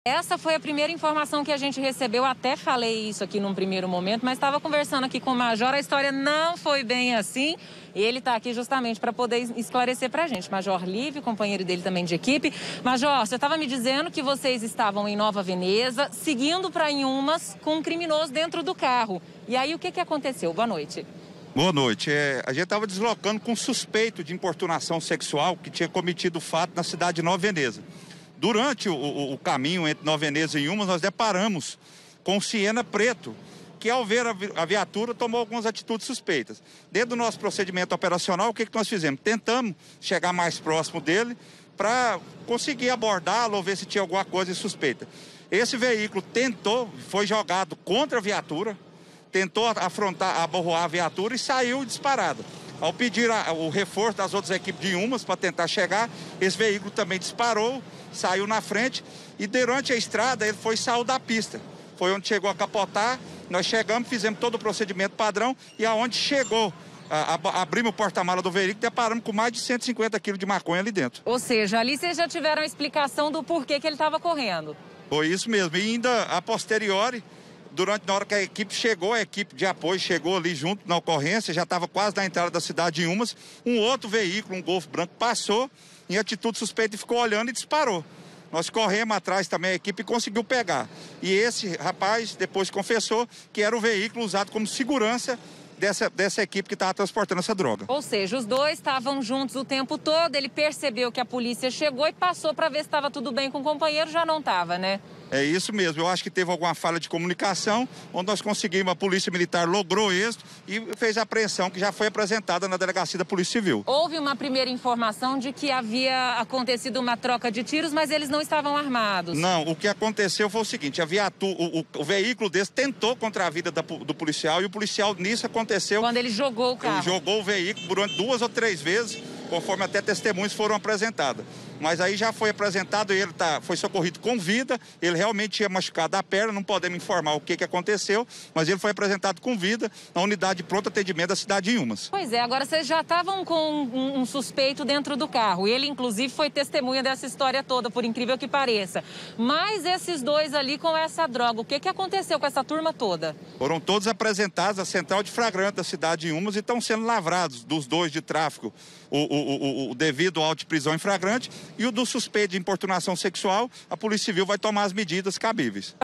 Essa foi a primeira informação que a gente recebeu, até falei isso aqui num primeiro momento, mas estava conversando aqui com o Major, a história não foi bem assim. Ele está aqui justamente para poder esclarecer para a gente. Major Lívio, companheiro dele também de equipe. Major, você estava me dizendo que vocês estavam em Nova Veneza, seguindo para Inhumas com um criminoso dentro do carro. E aí, o que aconteceu? Boa noite. Boa noite. A gente estava deslocando com suspeito de importunação sexual que tinha cometido o fato na cidade de Nova Veneza. Durante o caminho entre Nova Veneza e Inhumas, nós deparamos com um Siena preto, que ao ver a viatura tomou algumas atitudes suspeitas. Dentro do nosso procedimento operacional, o que nós fizemos? Tentamos chegar mais próximo dele para conseguir abordá-lo ou ver se tinha alguma coisa suspeita. Esse veículo foi jogado contra a viatura, tentou aborroar a viatura e saiu disparado. Ao pedir o reforço das outras equipes de Inhumas para tentar chegar, esse veículo também disparou, saiu na frente e durante a estrada ele saiu da pista. Foi onde chegou a capotar, nós chegamos, fizemos todo o procedimento padrão e aonde chegou, abrimos o porta-mala do veículo e deparamos com mais de 150 quilos de maconha ali dentro. Ou seja, ali vocês já tiveram a explicação do porquê que ele estava correndo. Foi isso mesmo. E ainda a posteriori, na hora que a equipe chegou, a equipe de apoio chegou ali junto na ocorrência, já estava quase na entrada da cidade de Inhumas, um outro veículo, um Golf branco, passou em atitude suspeita e ficou olhando e disparou. Nós corremos atrás também, a equipe conseguiu pegar. E esse rapaz depois confessou que era o veículo usado como segurança dessa equipe que estava transportando essa droga. Ou seja, os dois estavam juntos o tempo todo, ele percebeu que a polícia chegou e passou para ver se estava tudo bem com o companheiro, já não estava, né? É isso mesmo, eu acho que teve alguma falha de comunicação, onde nós conseguimos, a Polícia Militar logrou êxito e fez a apreensão que já foi apresentada na Delegacia da Polícia Civil. Houve uma primeira informação de que havia acontecido uma troca de tiros, mas eles não estavam armados. Não, o que aconteceu foi o seguinte, o veículo desse tentou contra a vida do policial e o policial nisso aconteceu... Quando ele jogou o carro. Ele jogou o veículo durante 2 ou 3 vezes, conforme até testemunhas foram apresentadas. Mas aí já foi apresentado, ele foi socorrido com vida, ele realmente tinha machucado a perna, não podemos informar o que aconteceu, mas ele foi apresentado com vida na unidade de pronto atendimento da cidade de Inhumas. Pois é, agora vocês já estavam com um suspeito dentro do carro, ele inclusive foi testemunha dessa história toda, por incrível que pareça. Mas esses dois ali com essa droga, o que aconteceu com essa turma toda? Foram todos apresentados à central de flagrante da cidade de Inhumas e estão sendo lavrados dos dois de tráfico, o devido auto de prisão em flagrante e o do suspeito de importunação sexual, a Polícia Civil vai tomar as medidas cabíveis.